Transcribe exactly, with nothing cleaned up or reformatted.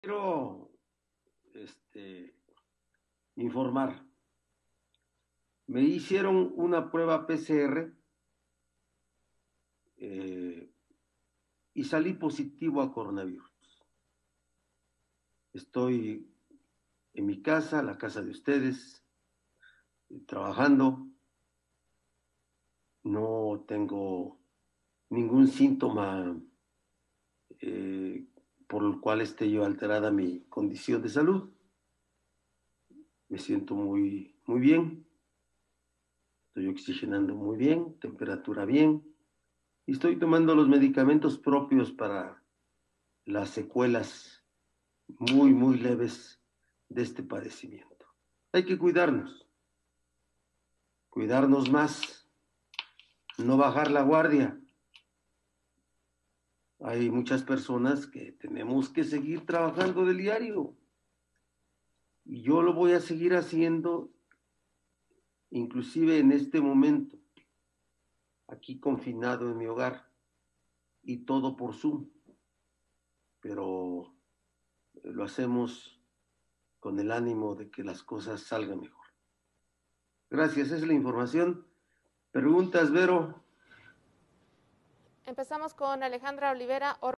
Quiero este, informar. Me hicieron una prueba P C R eh, y salí positivo a coronavirus. Estoy en mi casa, la casa de ustedes, trabajando. No tengo ningún síntoma eh, por el cual esté yo alterada mi condición de salud. Me siento muy, muy bien. Estoy oxigenando muy bien, temperatura bien. Y estoy tomando los medicamentos propios para las secuelas muy, muy leves de este padecimiento. Hay que cuidarnos, cuidarnos más, no bajar la guardia. Hay muchas personas que tenemos que seguir trabajando del diario y yo lo voy a seguir haciendo inclusive en este momento, aquí confinado en mi hogar y todo por Zoom, pero lo hacemos con el ánimo de que las cosas salgan mejor. Gracias, esa es la información. Preguntas, Vero. Empezamos con Alejandra Olivera.